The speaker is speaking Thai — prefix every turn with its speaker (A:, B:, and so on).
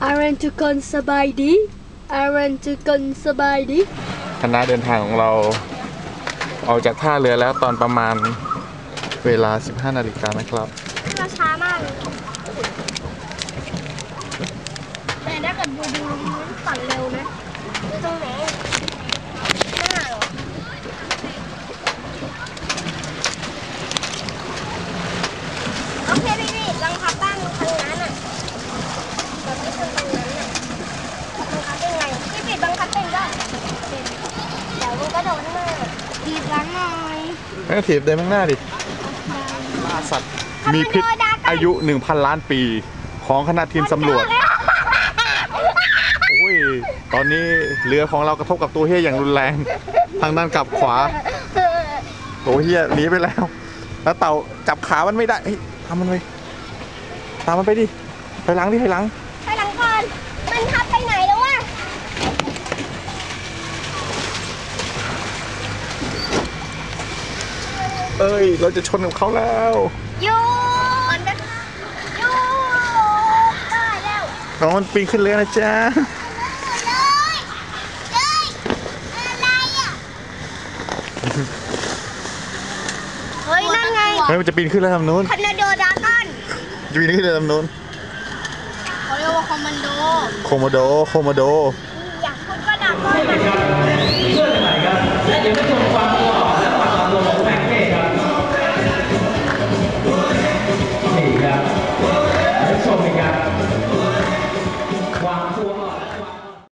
A: อารันทุกคนสบายดีอารันทุกคนสบายดี
B: คณะเดินทางของเราออกจากท่าเรือแล้วตอนประมาณเวลา 15 นาฬิกานะครับ
A: เราช้ามากแต่ถ้าเกิดดูมันปั่นเร็วนะดูตรงไหนหน้าหรอโอเคพี่บังคับบ้างทางนั้นอ่ะแบบไม่ทำตรงนั้นอ่ะบังคับเป็นไงพี่บังคับเป็นก็เดี๋ยวมันก็โดนหน้าดีบล้างหน่อย
B: ไม่ถีบเดินข้างหน้าดิล่าสัตว์มีพิษอายุ 1,000 ล้านปีของคณะทีมสำรวจโอ้ยตอนนี้เรือของเรากระทบกับตัวเฮียอย่างรุนแรงทางด้านกลับขวาตัวเฮียหนีไปแล้วแล้วเต่าจับขามันไม่ได้ทำมันไปตามมันไปดิไปหลังดิไปหลัง
A: ก่อนมันทับไปไหนแล้ววะ
B: เอ้ยเราจะชนกับเขาแล้ว
A: ยูยูได้แล้ว
B: น้องมันปีนขึ้นเรือนะจ๊ะ
A: เฮ้ยนั่นไง
B: เฮ้ยมันจะปีนขึ้นแล้วทำนู้น
A: คอมมานโดดากอน
B: จะปีนขึ้นเรือทำนู้น
A: เขาเรียกว่าคอมมานโด
B: โคโมโด
A: อยากพูดว่าดากอน